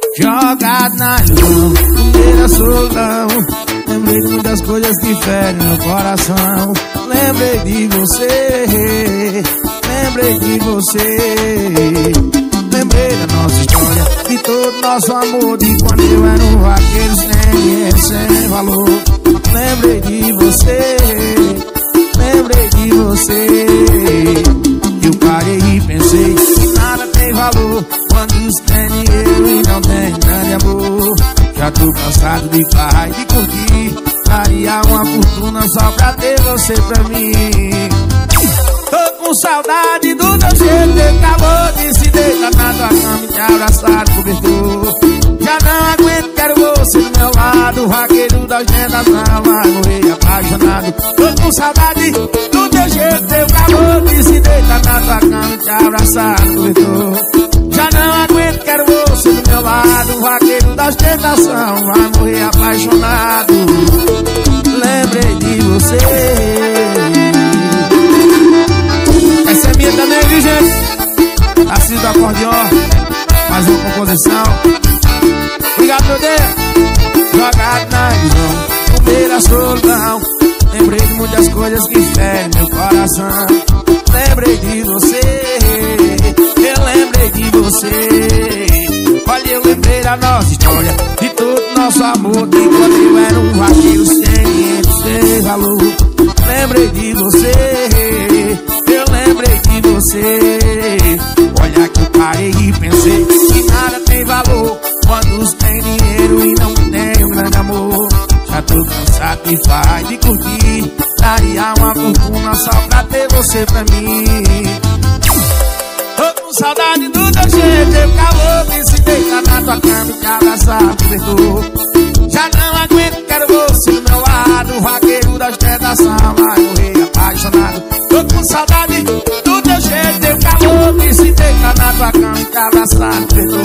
jogado na ilusão, primeira solidão. Lembrei de muitas coisas que ferem meu coração. Lembrei de você, lembrei de você. Lembrei da nossa história, de todo nosso amor, de quando eu era um vaqueiro sem dinheiro, sem valor. Lembrei de você, lembrei de você. Eu parei e pensei que nada tem valor quando se tem dinheiro e não tem grande amor. Já tô cansado de farra e de curtir, daria uma fortuna só pra ter você pra mim. Tô com saudade do teu jeito, teu calor de se deitar na tua cama e te abraçar no cobertor. Já não aguento, quero você do meu lado, vaqueiro das vendas, não vai morrer apaixonado. Tô com saudade do teu jeito, teu calor de se deitar na tua cama e te abraçar no cobertor. Já não aguento, quero você do meu lado, vaqueiro das tentações, vai morrer apaixonado. Lembrei de você. Essa é minha também, viu, gente? Assis do acordeon, mais uma composição. Obrigado, meu Deus. Jogado na ilusão, primeira solidão. Lembrei de muitas coisas que ferem meu coração. Lembrei de você, eu lembrei de você. Olha, eu lembrei da nossa história, de todo nosso amor, de quando eu era um vaqueiro sem dinheiro, sem valor. Lembrei de você, eu lembrei de você. Olha que eu parei e pensei que nada tem valor quando se tem dinheiro e não tem um grande amor. Já tô cansado de farra e de curtir, daria uma fortuna só pra ter você pra mim. Tô com saudade do teu jeito, teu calor de se deitar na tua cama e te abraçar no cobertor. Já não aguento, quero você do meu lado, vaqueiro das tentações, vai morrer apaixonado. Tô com saudade do teu jeito, teu calor de se deitar na tua cama e te abraçar no cobertor.